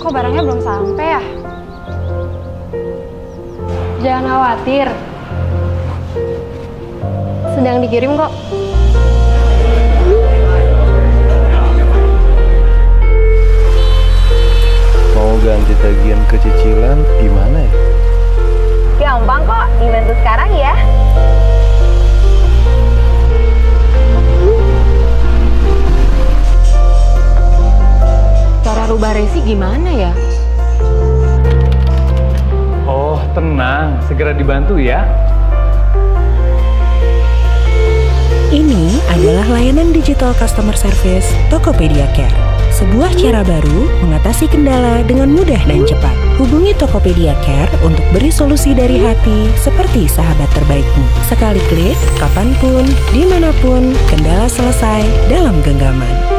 Kok barangnya belum sampai ya? Jangan khawatir. Sedang dikirim kok. Mau ganti tagihan ke cicilan gimana ya? Gampang kok, dibantu sekarang ya. Cara rubah resi gimana ya? Oh, tenang, segera dibantu ya. Ini adalah layanan digital customer service Tokopedia Care. Sebuah cara baru mengatasi kendala dengan mudah dan cepat. Hubungi Tokopedia Care untuk beri solusi dari hati seperti sahabat terbaikmu. Sekali klik, kapanpun, dimanapun, kendala selesai dalam genggaman.